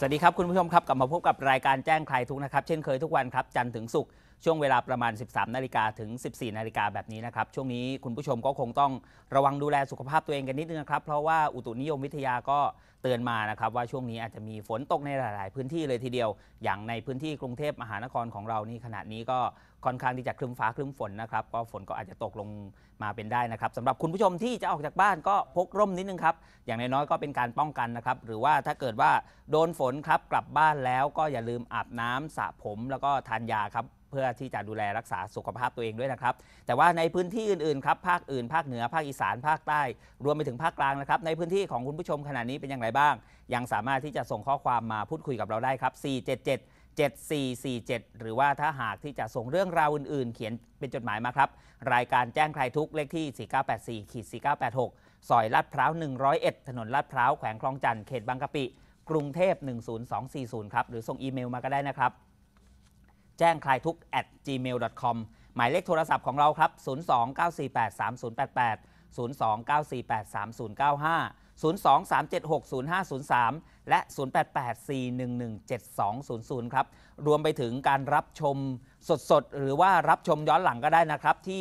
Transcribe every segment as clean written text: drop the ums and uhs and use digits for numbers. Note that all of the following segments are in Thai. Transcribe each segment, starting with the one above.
สวัสดีครับคุณผู้ชมครับกลับมาพบกับรายการแจ้งใครทุกนะครับเช่นเคยทุกวันครับจันทร์ถึงศุกร์ช่วงเวลาประมาณ 13 นาฬิกาถึง 14 นาฬิกาแบบนี้นะครับช่วงนี้คุณผู้ชมก็คงต้องระวังดูแลสุขภาพตัวเองกันนิดนึงนะครับเพราะว่าอุตุนิยมวิทยาก็เตือนมานะครับว่าช่วงนี้อาจจะมีฝนตกในหลายๆพื้นที่เลยทีเดียวอย่างในพื้นที่กรุงเทพมหานครของเรานี่ขณะนี้ก็ค่อนข้างที่จะครึ้มฟ้าครึ้มฝนนะครับก็ฝนก็อาจจะตกลงมาเป็นได้นะครับสำหรับคุณผู้ชมที่จะออกจากบ้านก็พกร่มนิดนึงครับอย่างน้อยๆก็เป็นการป้องกันนะครับหรือว่าถ้าเกิดว่าโดนฝนครับกลับบ้านแล้วก็อย่าลืมอาบน้ำสระผมแล้วก็ทานยาครับเพื่อที่จะดูแลรักษาสุขภาพตัวเองด้วยนะครับแต่ว่าในพื้นที่อื่นๆครับภาคอื่นภาคเหนือภาคอีสานภาคใต้รวมไปถึงภาคกลางนะครับในพื้นที่ของคุณผู้ชมขณะนี้เป็นอย่างไรบ้างยังสามารถที่จะส่งข้อความมาพูดคุยกับเราได้ครับ4777447หรือว่าถ้าหากที่จะส่งเรื่องราวอื่นๆเขียนเป็นจดหมายมาครับรายการแจ้งใครทุกเลขที่4984-4986ซอยลาดพร้าว101ถนนลาดพร้าวแขวงคลองจันทน์เขตบางกะปิกรุงเทพ10240ครับหรือส่งอีเมลมาก็ได้นะครับแจ้งใครทุก @gmail.com หมายเลขโทรศัพท์ของเราครับ029483088 029483095 023760503 และ 0884117200 ครับรวมไปถึงการรับชมสดๆหรือว่ารับชมย้อนหลังก็ได้นะครับที่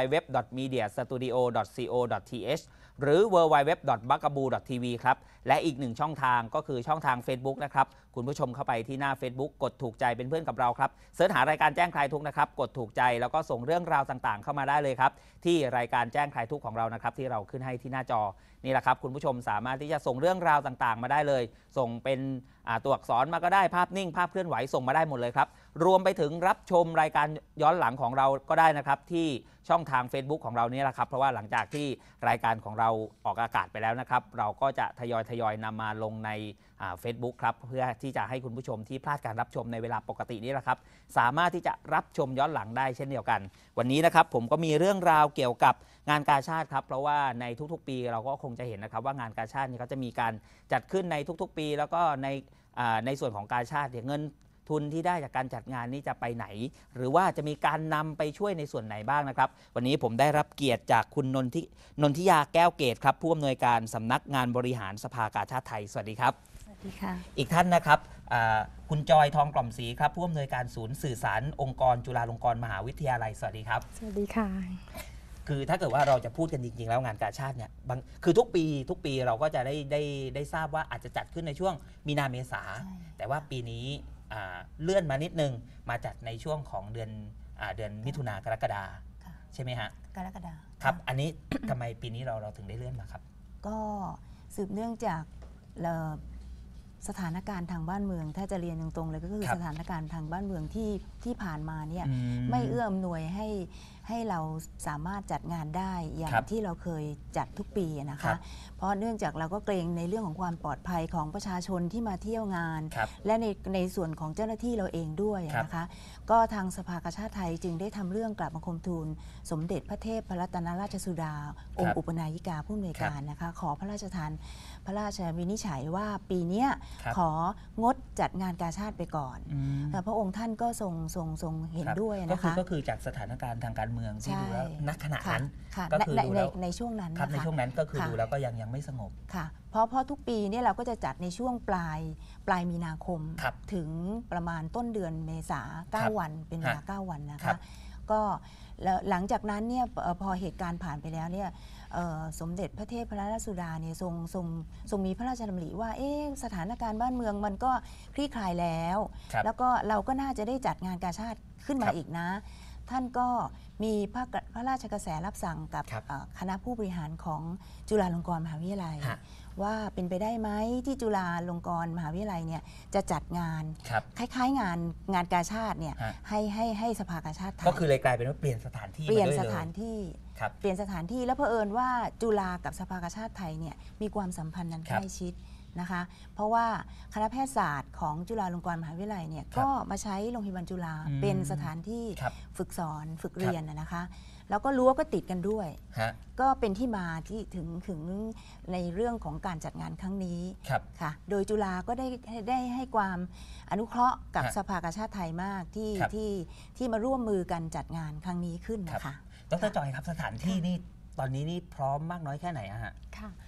www.mediastudio.co.th หรือ www.bagabu.tv ครับและอีกหนึ่งช่องทางก็คือช่องทาง Facebook นะครับคุณผู้ชมเข้าไปที่หน้า Facebook กดถูกใจเป็นเพื่อนกับเราครับเสิร์ชหารายการแจ้งใครทุกนะครับกดถูกใจแล้วก็ส่งเรื่องราวต่างๆเข้ามาได้เลยครับที่รายการแจ้งใครทุกของเรานะครับที่เราขึ้นให้ที่หน้าจอนี่แหละครับคุณผู้ชมสามารถที่จะส่งเรื่องราวต่างๆมาได้เลยส่งเป็นตัวอักษรมาก็ได้ภาพนิ่งภาพเคลื่อนไหวส่งมาได้หมดเลยครับรวมไปถึงรับชมรายการย้อนหลังของเราก็ได้นะครับที่ช่องทาง Facebook ของเรานี่แหละครับเพราะว่าหลังจากที่รายการของเราออกอากาศไปแล้วนะครับเราก็จะทยอยนำมาลงในFacebook ครับเพื่อที่จะให้คุณผู้ชมที่พลาดการรับชมในเวลาปกตินี่แหละครับสามารถที่จะรับชมย้อนหลังได้เช่นเดียวกันวันนี้นะครับผมก็มีเรื่องราวเกี่ยวกับงานกาชาดครับเพราะว่าในทุกๆปีเราก็คงจะเห็นนะครับว่างานกาชาดนี่เขาจะมีการจัดขึ้นในทุกๆปีแล้วก็ในส่วนของกาชาดเงินทุนที่ได้จากการจัดงานนี้จะไปไหนหรือว่าจะมีการนำไปช่วยในส่วนไหนบ้างนะครับวันนี้ผมได้รับเกียรติจากคุณนนทิยาแก้วเกตครับผู้อำนวยการสำนักงานบริหารสภากาชาดไทยสวัสดีครับสวัสดีค่ะอีกท่านนะครับคุณจอยทองกล่อมศรีครับผู้อำนวยการศูนย์สื่อสารองค์กรจุฬาลงกรณ์มหาวิทยาลัยสวัสดีครับสวัสดีค่ะคือถ้าเกิดว่าเราจะพูดกันจริงๆแล้วงานกาชาดเนี่ยคือทุกปีเราก็จะได้ทราบว่าอาจจะจัดขึ้นในช่วงมีนาเมษาแต่ว่าปีนี้เลื่อนมานิดนึงมาจัดในช่วงของเดือนมิถุนากรกฎาใช่ไหมฮะกรกฎาครับอันนี้ ทำไมปีนี้เราถึงได้เลื่อนมาครับก็สืบเนื่องจากสถานการณ์ทางบ้านเมืองถ้าจะเรียนตรงๆเลยก็คือสถานการณ์ทางบ้านเมืองที่ผ่านมาเนี่ยไม่เอื้ออำนวยให้เราสามารถจัดงานได้อย่างที่เราเคยจัดทุกปีนะคะเพราะเนื่องจากเราก็เกรงในเรื่องของความปลอดภัยของประชาชนที่มาเที่ยวงานและในส่วนของเจ้าหน้าที่เราเองด้วยนะคะก็ทางสภากาชาดไทยจึงได้ทำเรื่องกราบบังคมทูลสมเด็จพระเทพรัตนราชสุดาองค์อุปนายิกาผู้อำนวยการนะคะขอพระราชทานพระราชวินิจฉัยว่าปีนี้ของดจัดงานกาชาดไปก่อนแต่พระองค์ท่านก็ทรงเห็นด้วยนะคะก็คือจากสถานการณ์ทางการเมืองที่ดูแล้วณขณะนั้นก็คือในช่วงนั้นในช่วงนั้นก็คือดูแล้วก็ยังไม่สงบค่ะเพราะทุกปีเนี่ยเราก็จะจัดในช่วงปลายมีนาคมถึงประมาณต้นเดือนเมษา9 วันเป็นเวลา9 วันนะคะก็หลังจากนั้นเนี่ยพอเหตุการณ์ผ่านไปแล้วเนี่ยสมเด็จพระเทพรัตนราชสุดาเนี่ยทรงมีพระราชดำริว่าสถานการณ์บ้านเมืองมันก็คลี่คลายแล้วก็เราก็น่าจะได้จัดงานกาชาดขึ้นมาอีกนะท่านก็มีพระราชกระแสรับสั่งกับคณะผู้บริหารของจุฬาลงกรณ์มหาวิทยาลัยว่าเป็นไปได้ไหมที่จุฬาลงกรณ์มหาวิทยาลัยเนี่ยจะจัดงานคล้ายๆงานกาชาดเนี่ยให้สภากาชาดไทยก็คือเลยกลายเป็นว่าเปลี่ยนสถานที่เปลี่ยนสถานที่แล้วเผอิญว่าจุฬากับสภากาชาดไทยเนี่ยมีความสัมพันธ์นั้นใกล้ชิดนะคะเพราะว่าคณะแพทยศาสตร์ของจุฬาลงกรณ์มหาวิทยาลัยเนี่ยก็มาใช้โรงพยาบาลจุฬาเป็นสถานที่ฝึกสอนฝึกเรียนนะคะแล้วก็รั้วก็ติดกันด้วยก็เป็นที่มาที่ถึงในเรื่องของการจัดงานครั้งนี้ค่ะโดยจุฬาก็ได้ให้ความอนุเคราะห์กับสภากาชาดไทยมากที่มาร่วมมือกันจัดงานครั้งนี้ขึ้นนะคะดร.จอยครับสถานที่นี่ตอนนี้นี่พร้อมมากน้อยแค่ไหนฮะค่ะ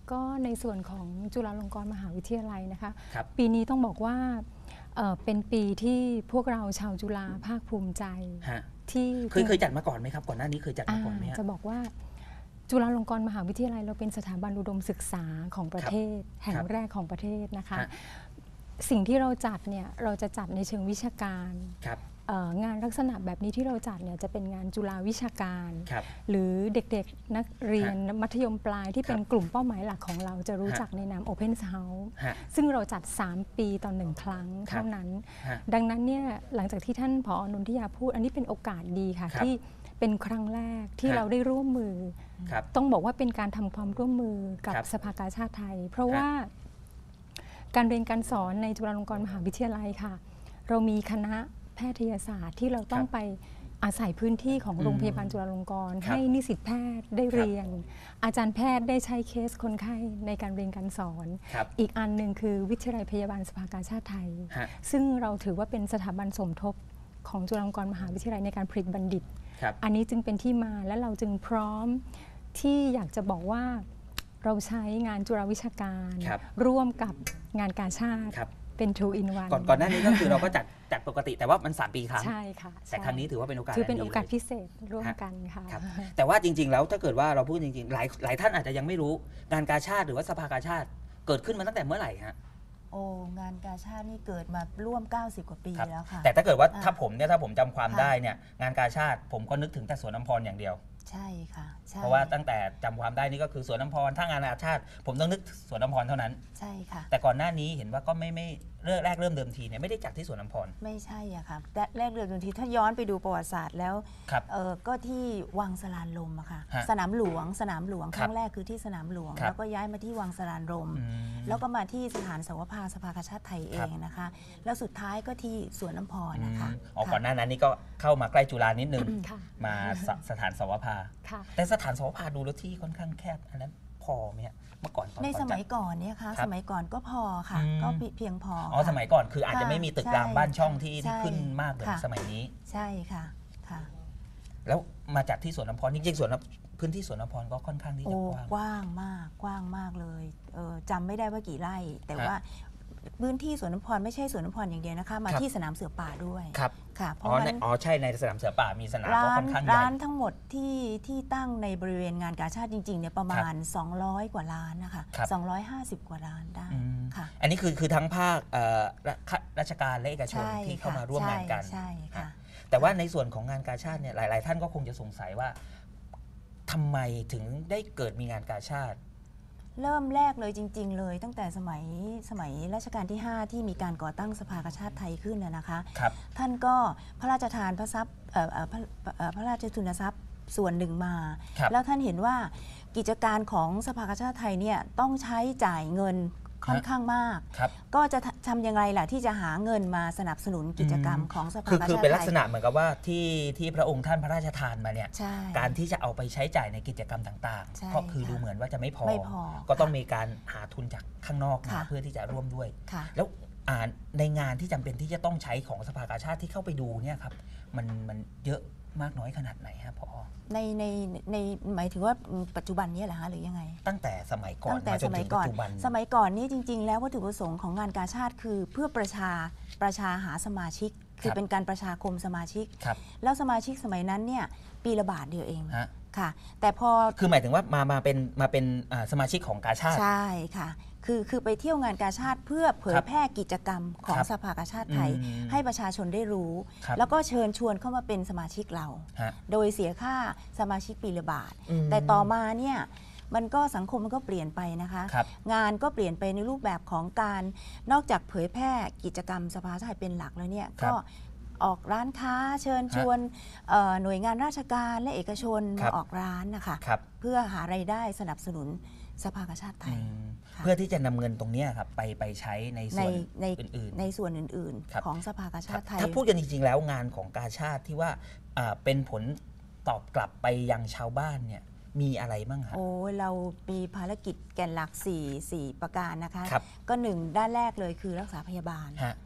ก็ในส่วนของจุฬาลงกรณ์มหาวิทยาลัยนะคะครับปีนี้ต้องบอกว่าเป็นปีที่พวกเราชาวจุฬาภาคภูมิใจฮะที่เคยจัดมาก่อนไหมครับก่อนหน้านี้เคยจัดมาก่อนไหมฮะจะบอกว่าจุฬาลงกรณ์มหาวิทยาลัยเราเป็นสถาบันอุดมศึกษาของประเทศแห่งแรกของประเทศนะคะฮะสิ่งที่เราจัดเนี่ยเราจะจัดในเชิงวิชาการครับงานลักษณะแบบนี้ที่เราจัดเนี่ยจะเป็นงานจุฬาวิชาการครับหรือเด็กๆนักเรียนมัธยมปลายที่เป็นครับกลุ่มเป้าหมายหลักของเราจะรู้จักในนาม Open House ฮะซึ่งเราจัด 3 ปีต่อ 1 ครั้งเท่านั้นฮะดังนั้นเนี่ยหลังจากที่ท่านผอนนทิยาพูดอันนี้เป็นโอกาสดีค่ะครับที่เป็นครั้งแรกที่ฮะเราได้ร่วมมือครับต้องบอกว่าเป็นการทำความร่วมมือกับครับสภากาชาติไทย เพราะฮะว่าการเรียนการสอนในจุฬาลงกรณ์มหาวิทยาลัยค่ะ เรามีคณะแพทยศาสตร์ที่เราต้องไปอาศัยพื้นที่ของโรงพยาบาลจุฬาลงกรณ์ครับให้นิสิตแพทย์ได้เรียน อาจารย์แพทย์ได้ใช้เคสคนไข้ในการเรียนการสอนครับอีกอันหนึ่งคือวิทยาลัยพยาบาลสภากาชาติไทยฮะซึ่งเราถือว่าเป็นสถาบันสมทบของจุฬาลงกรณ์มหาวิทยาลัยในการผลิตบัณฑิตครับอันนี้จึงเป็นที่มาและเราจึงพร้อมที่อยากจะบอกว่าเราใช้งานจุฬาวิชาการครับร่วมกับงานกาชาติครับเป็น two in one ก่อนหน้านี้ก็คือเราก็จัดปกติแต่ว่ามัน 3 ปีครั้งใช่ค่ะแต่ครั้งนี้ถือว่าเป็นโอกาสถือเป็นดีโอกาสลยพิเศษร่วมกันค่ะครับ แต่ว่าจริง ๆ แล้วถ้าเกิดว่าเราพูดจริงๆหลายท่านอาจจะยังไม่รู้งานกาชาติหรือว่าสภากาชาติเกิดขึ้นมาตั้งแต่เมื่อไหร่ฮะโอ้งานกาชาตินี่เกิดมาร่วม 90 กว่าปีครับแล้วค่ะแต่ถ้าเกิดว่าอ่าถ้าผมจำความค่ะได้เนี่ยงานกาชาติผมก็นึกถึงแต่สวนน้ำพรอย่างเดียวใช่ค่ะใช่เพราะว่าตั้งแต่จำความได้นี่ก็คือสวนน้ำพรถ้างานกาชาติ ผมต้องนึกสวนน้ำพรเท่านั้นใช่ค่ะแต่ก่อนหน้านี้เห็นว่าก็ไม่เริ่มเดิมทีเนี่ยไม่ได้จัดที่สวนน้ำพรไม่ใช่อะค่ะแรกเรือดนตรีถ้าย้อนไปดูประวัติศาสตร์แล้วครับก็ที่วังสลานลมอะค่ะฮะสนามหลวงคครัรั้บงแรกคือที่สนามหลวงครับแล้วก็ย้ายมาที่วังสลานลมอืมแล้วก็มาที่สถานสวภาสภากาชาติไทยเองนะคะ แล้วสุดท้ายก็ที่สวนน้ำพรนะคะอ๋อก่อนหน้านั้นนี่ก็เข้ามาใกล้จุฬานิดนึงค่ะมาสถานสวภาค่ะแต่สถานสวภาดูแล้วที่ค่อนข้างแคบอันนั้นพอไหมฮะเมื่อก่อนตอนในสมัยจัดก่อนเนี่ยค่ะครับสมัยก่อนก็พอค่ะอืมก็เพียงพออ๋อค่ะสมัยก่อนคืออาจจะไม่มีตึกรามใช่บ้านช่องที่ใช่ขึ้นมากเหมือนค่ะสมัยนี้ใช่ค่ะค่ะแล้วมาจัดที่สวนน้ำพรจริงๆพื้นที่สวนน้ำพรก็ค่อนข้างที่โอ้จะกว้างกว้างมากเลยจำไม่ได้ว่ากี่ไร่ แต่ฮะว่าพื้นที่สวนน้ำพรไม่ใช่สวนน้ำพรอย่างเดียวนะคะ มาครับที่สนามเสือป่าด้วยครับค่ะ เพอ๋ราะอว่าในใช่ในสนามเสือป่ามีสนามก็ร้าค่นอนข้างใหญ่ร้านทั้งหมดที่ตั้งในบริเวณงานกาชาติจริงๆเนี่ยประมาณ 200 กว่าล้านนะคะครับ 250 กว่าล้านได้อืมค่ะอันนี้คือทั้งภาคราชการและเอกชนใช่ที่เข้าค่ะมาร่วมงานกันใช่ค่ะแต่ว่าในส่วนของงานกาชาติเนี่ยหลาย ๆ ท่านก็คงจะสงสัยว่าทำไมถึงได้เกิดมีงานกาชาติเริ่มแรกเลยจริง ๆ เลยตั้งแต่สมัยรัชกาลที่ 5 ที่มีการก่อตั้งสภากาชาติไทยขึ้นนะคะครับท่านก็พระราชทานพระทรัพย์พระราชทุนทรัพย์ส่วนหนึ่งมาครับแล้วท่านเห็นว่ากิจการของสภากาชาติไทยเนี่ยต้องใช้จ่ายเงินค่อนข้างมากครับก็จะทำยังไงล่ะที่จะหาเงินมาสนับสนุนกิจกรรมของสภากาชาติไทยคือเป็นลักษณะเหมือนกับว่าที่พระองค์ท่านพระราชทานมาเนี่ยใช่การที่จะเอาไปใช้จ่ายในกิจกรรมต่างใช่ๆ ก็คือค่ะดูเหมือนว่าจะไม่พอไม่พอก็ต้องมีการหาทุนจากข้างนอกมาค่ะเพื่อที่จะร่วมด้วยค่ะแล้วในงานที่จำเป็นที่จะต้องใช้ของสภากาชาติที่เข้าไปดูเนี่ยครับมันเยอะมากน้อยขนาดไหนครับพอในหมายถึงว่าปัจจุบันนี้เหรอคะหรือยังไงตั้งแต่สมัยก่อนตั้งแต่มาจสนมัถึยงก่ปัอจนจุบันสมัยก่อนนี้จริง ๆ แล้ววัตถุประสงค์ของงานกาชาติคือเพื่อประชาหาสมาชิก คือเป็นการประชาคมสมาชิกครับแล้วสมาชิกสมัยนั้นเนี่ยปีละบาทเดียวเองฮะค่ะ แต่พอคือหมายถึงว่ามาเป็นสมาชิกของกาชาติใช่ค่ะคือไปเที่ยวงานกาชาติเพื่อเผยครับแพร่กิจกรรมของครับสภากาชาติไทยอืมให้ประชาชนได้รู้ครับแล้วก็เชิญชวนเข้ามาเป็นสมาชิกเราฮะโดยเสียค่าสมาชิกปีละบาทอืมแต่ต่อมาเนี่ยมันก็สังคมมันก็เปลี่ยนไปนะคะครับงานก็เปลี่ยนไปในรูปแบบของการนอกจากเผยแพร่กิจกรรมสภาชาติเป็นหลักแล้วเนี่ยครับก็ออกร้านค้าเชิญชวนหน่วยงานราชการและเอกชนครัมาบออกร้านนะคะครับเพื่อหารายได้สนับสนุนสภากาชาติไทย ค่ะเพื่อที่จะนำเงินตรงเนี้ยครับไปใช้ในในส่วนในอื่นในส่วนอื่นครับๆ ของสภากาๆชาติไทยถ้าพูดกันจริง ๆ แล้วงานของกาชาติที่ว่าเป็นผลตอบกลับไปยังชาวบ้านเนี่ยมีอะไรบ้างครับโอ้เรามีภารกิจแกนหลัก4ประการนะคะครับก็หนึ่งด้านแรกเลยคือรักษาพยาบาลฮะ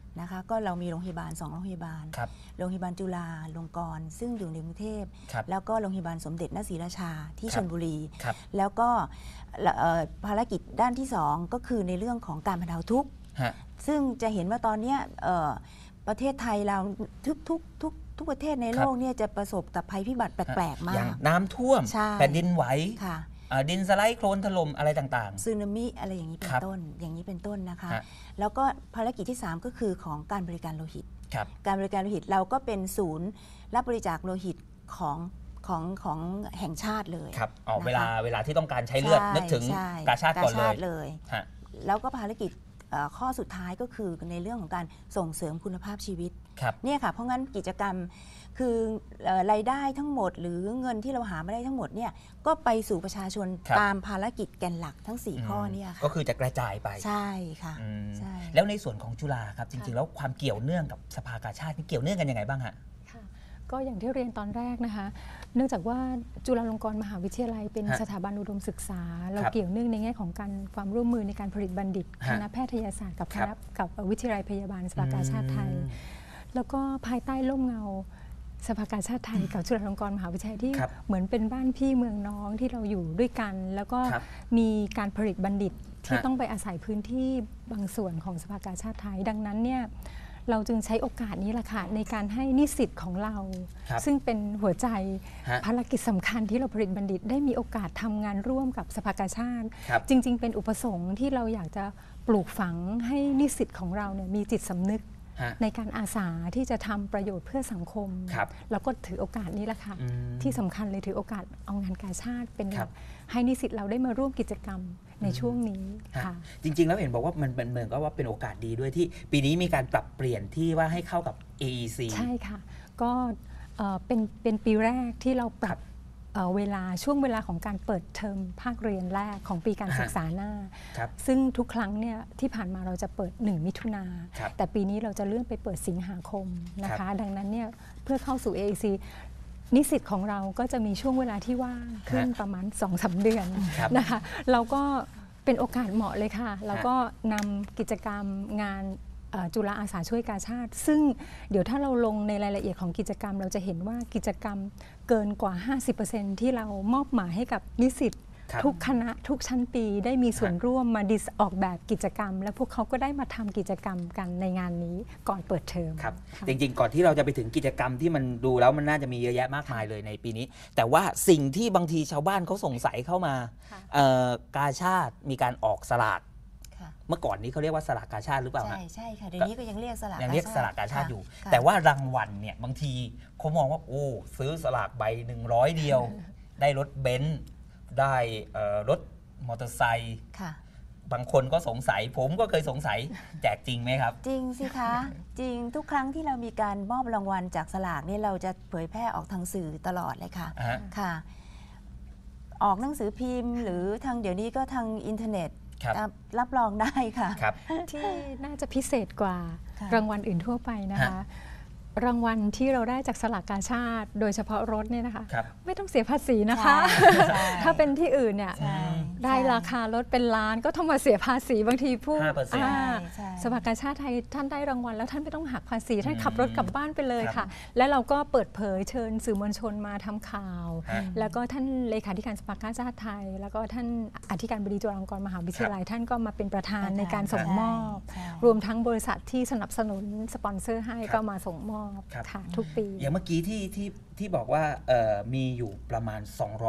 นะคะก็เรามีโรงพยาบาล2โรงพยาบาลครับโรงพยาบาลจุฬาลงกรณ์ซึ่งอยู่ในกรุงเทพครับแล้วก็โรงพยาบาลสมเด็จนศรีราชาที่คชรับลบุรีครับแล้วก็ภารกิจด้านที่2ก็คือในเรื่องของการบรรเทาทุกข์ฮะซึ่งจะเห็นว่าตอนเนี้ยประเทศไทยเราทุกประเทศในโลกเนี่ยจะประสบกับภัยพิบัติแปลกๆมาอย่างกน้ำท่วมใช่แผ่นดินไหวค่ะดินสไลด์โคลนถล่มอะไรต่างซึนามิอะไรอย่างนี้เป็คน รับต้นอย่างนี้เป็นต้นนะคะฮะแล้วก็ภารกิจที่ 3 ก็คือของการบริการโลหิตๆ ครับการบริการโลหิตเราก็เป็นศูนย์รับบริจาคโลหิตของแห่งชาติเลยครับนะคะเวลาที่ต้องการใช้เลือดใช่นึกถึงใช่กาชาติก่อนเลย ฮะแล้วก็ภารกิจข้อสุดท้ายก็คือในเรื่องของการส่งเสริมคุณภาพชีวิตครับเนี่ยค่ะเพราะงั้นกิจกรรมคือรายได้ทั้งหมดหรือเงินที่เราหามาได้ทั้งหมดเนี่ยก็ไปสู่ประชาชนครับตามภารกิจแกนหลักทั้ง 4 ข้อเนี่ยค่ะก็คือจะกระจายไปใช่ค่ะอืมใช่แล้วในส่วนของจุฬาครับ จริงๆ แล้วความเกี่ยวเนื่องกับสภากาชาตินี่เกี่ยวเนื่องกันยังไงบ้างฮะค่ะก็อย่างที่เรียนตอนแรกนะคะ เนื่องจากว่าจุฬาลงกรณ์มหาวิทยาลัยเป็นฮะสถาบันอุดมศึกษา เราครับเกี่ยวเนื่องในแง่ของการความร่วมมือในการผลิตบัณฑิตฮะคณะแพทยศาสตร์กับคครัณะบกับวิทยาลัยพยาบาลสภากาชาติไทย แล้วก็ภายใต้ร่มเงาสภากาชาติไทยกับจุฬาลงกรณ์มหาวิทยาลัยที่ครับเหมือนเป็นบ้านพี่เมืองน้องที่เราอยู่ด้วยกัน แล้วก็ครับมีการผลิตบัณฑิตที่ฮะต้องไปอาศัยพื้นที่บางส่วนของสภากาชาติไทย ดังนั้นเนี่ยเราจึงใช้โอกาสนี้แหละค่ะในการให้นิสิตของเราครับซึ่งเป็นหัวใจฮะภารกิจสำคัญที่เราผลิตบัณฑิตได้มีโอกาสทำงานร่วมกับสภากาชาติครับจริง ๆ เป็นอุปสงค์ที่เราอยากจะปลูกฝังให้นิสิตของเราเนี่ยมีจิตสำนึกฮะในการอาสาที่จะทำประโยชน์เพื่อสังคมครับแล้วก็ถือโอกาสนี้แหละค่ะอืมที่สำคัญเลยถือโอกาสเอางานกาชาติเป็นหครัลับกให้นิสิตเราได้มาร่วมกิจกรรมในช่วงนี้ฮะค่ะจริง ๆ แล้วเห็นบอกว่ามันเหมือนก็ว่าเป็นโอกาสดีด้วยที่ปีนี้มีการปรับเปลี่ยนที่ว่าให้เข้ากับ AEC ใช่ค่ะ ก็เป็นปีแรกที่เราปรับช่วงเวลาของการเปิดเทอมภาคเรียนแรกของปีการศึกษาหน้าครับซึ่งทุกครั้งเนี่ยที่ผ่านมาเราจะเปิด 1 มิถุนาครับแต่ปีนี้เราจะเลื่อนไปเปิดสิงหาคมนะครัคะบดังนั้นเนี่ยเพื่อเข้าสู่ AEC นิสิตของเราก็จะมีช่วงเวลาที่ว่างขึ้นประมาณ 2-3 เดือนครับนะคะเราก็เป็นโอกาสเหมาะเลยค่ะเราก็นำกิจกรรมงานจุฬาอาสาช่วยกาชาติ ซึ่งเดี๋ยวถ้าเราลงในรายละเอียดของกิจกรรม เราจะเห็นว่ากิจกรรมเกินกว่า 50% ที่เรามอบหมายให้กับนิสิตครับทุกคณะทุกชั้นปีได้มีส่วนร่วมมาออกแบบกิจกรรม และพวกเขาก็ได้มาทำกิจกรรมกันในงานนี้ก่อนเปิดเทอมครับค่ะจริงๆ ก่อนที่เราจะไปถึงกิจกรรมที่มันดูแล้วมันน่าจะมีเยอะแยะมากมายเลยในปีนี้ แต่ว่าสิ่งที่บางทีชาวบ้านเขาสงสัยเข้ามาค่ะกาชาติมีการออกสลากค่ะเมื่อก่อนนี้เขาเรียกว่าสลากกาชาติหรือเปล่าใช่ฮะใช่ค่ะเดี๋ยวนี้ก็ยังเรียกสลากยังเรียกสลากกาชาติอยู่ค่ะแต่ว่ารางวัลเนี่ยบางทีเขามองว่าโอ้ซื้อสลากใบ100 เดียว ได้รถเบนซ์ได้รถมอเตอร์ไซค์ค่ะบางคนก็สงสัย ผมก็เคยสงสัยแจกจริงไหมครับจริงสิคะ จริงทุกครั้งที่เรามีการมอบรางวัลจากสลากนี่เราจะเผยแพร่ออกทางสื่อตลอดเลยค่ะฮะค่ะ ออกหนังสือพิมพ์ หรือทางเดี๋ยวนี้ก็ทางอินเทอร์เน็ตครับรับรองได้ค่ะครับที่น่าจะพิเศษกว่าค่ะรางวัลอื่นทั่วไปนะคะ รางวัลที่เราได้จากสลากกาชาติ โดยเฉพาะรถเนี่ยนะคะครับไม่ต้องเสียภาษีนะคะใช่ถ้าเป็นที่อื่นเนี่ยใช่ได้ราคารถเป็นล้านก็ต้องมาเสียภาษีบางทีผู้ 5% อ่าใช่สภากาชาติไทยท่านได้รางวัลแล้วท่านไม่ต้องหักภาษีท่านอืมขับรถกลับบ้านไปเลยครัค่ะบและเราก็เปิดเผยเชิญสื่อมวลชนมาทำข่าวฮะแล้วก็ท่านเลขาธิการสภากาชาติไทย แล้วก็ท่านอธิการบดีจุฬาลงกรณ์มหาวิทยาลัยท่านก็มาเป็นประธานในการส่งมอบใช่รวมทั้งบริษัทที่สนับสนุนสปอนเซอร์ให้ครับก็มาส่งมอบครับค่ะทุกปีอย่างเมื่อกี้ที่บอกว่ามีอยู่ประมาณ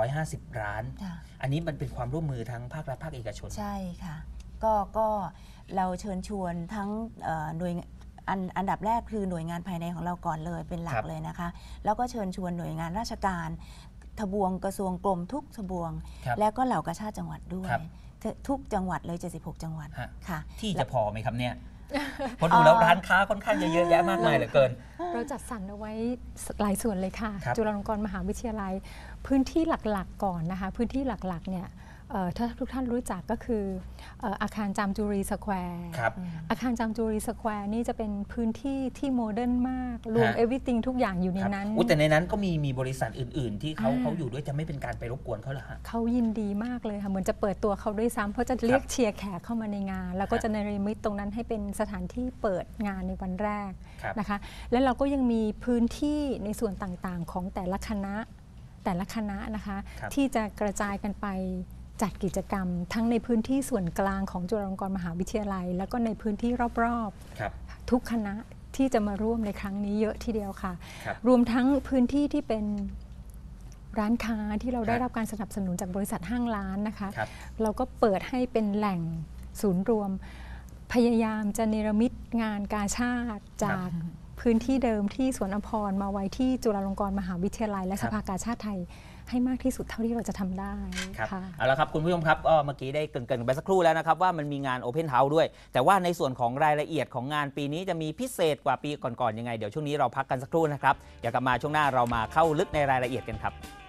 250 ร้านค่ะอันนี้มันเป็นความร่วมมือทั้งภาครัฐภาคเอกชนใช่ค่ะ ก็เราเชิญชวนทั้งหน่วยอันดับแรกคือหน่วยงานภายในของเราก่อนเลยเป็นหลัคกรับเลยนะคะ แล้วก็เชิญชวนหน่วยงานราชการทบวงกระทรวงกรมทุกทบวงครับแล้วก็เหล่ากาชาติจังหวัดด้วยครับทุกจังหวัดเลย 76 จังหวัดฮะค่ะที่จะพอไหมครับเนี่ยเพราะดูแล้วร้านค้าค่อนข้างจะเยอะแยะมากมายเหลือเกินเราจัดสรรเอาไว้หลายส่วนเลยค่ะครับจุฬาลงกรณ์มหาวิทยาลัย พื้นที่หลักๆก่อนนะคะ พื้นที่หลักๆเนี่ยถ้าทุกท่านรู้จักก็คืออาคารจามจุรีสแควร์ครับอาคารจามจุรีสแควร์นี่จะเป็นพื้นที่ที่โมเดิร์นมากรวม everything ทุกอย่างอยู่ในนั้นแต่ในนั้นก็มีบริษัทอื่น ๆ ที่เขาอยู่ด้วยจะไม่เป็นการไปรบกวนเขาเหรอฮะเขายินดีมากเลยค่ะเหมือนจะเปิดตัวเขาด้วยซ้ำเพราะจะเรียกเชียร์แขกเข้ามาในงาน แล้วก็จะเนรมิตตรงนั้นให้เป็นสถานที่เปิดงานในวันแรกครับนะคะและเราก็ยังมีพื้นที่ในส่วนต่างๆของแต่ละคณะนะคะครับที่จะกระจายกันไปจัดกิจกรรม ทั้งในพื้นที่ส่วนกลางของจุฬาลงกรณ์มหาวิทยาลัย แล้วก็ในพื้นที่รอบครับๆทุกคณะที่จะมาร่วมในครั้งนี้เยอะทีเดียวค่ะครับรวมทั้งพื้นที่ที่เป็นร้านค้าที่เราได้ครับรับการสนับสนุนจากบริษัทห้างร้านนะคะครับเราก็เปิดให้เป็นแหล่งศูนย์รวม พยายามจะเนรมิตงานกาชาติจากพื้นที่เดิมที่สวนอัมพรมาไว้ที่จุฬาลงกรณ์มหาวิทยาลัย และครัสบภากาชาติไทยให้มากที่สุดเท่าที่เราจะทำได้ครับค่ะเอาละครับคุณผู้ชมครับก็เมื่อกี้ได้เกริ่นๆไปสักครู่แล้วนะครับว่ามันมีงาน Open House ด้วย แต่ว่าในส่วนของรายละเอียดของงานปีนี้จะมีพิเศษกว่าปีก่อนๆยังไงเดี๋ยวช่วงนี้เราพักกันสักครู่นะครับเดี๋ยวกลับมาช่วงหน้าเรามาเข้าลึกในรายละเอียดกันครับ